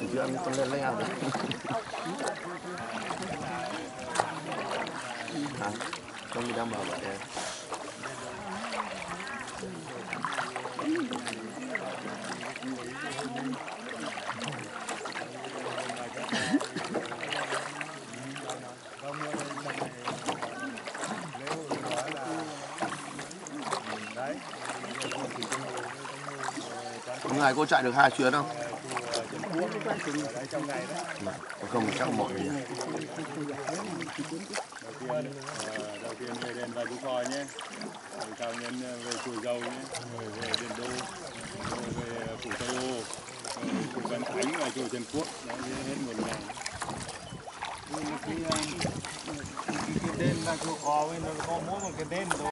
Chứ ăn con lên lấy ăn được. Hả? Con đi đang bảo vậy. Hôm nay cô chạy được 2 chuyến không? Không chắc mọi gì. Đầu tiên về đền Vài Bố Cò nhé, cao nhân về chùa Dầu nhé, rồi về đền Đô, rồi về phủ Tây Ô, rồi phủ Văn Thánh và chùa Trần Quốc, đó hết một ngày. Cái đền là chùa Cò, nó có mỗi một cái đền thôi.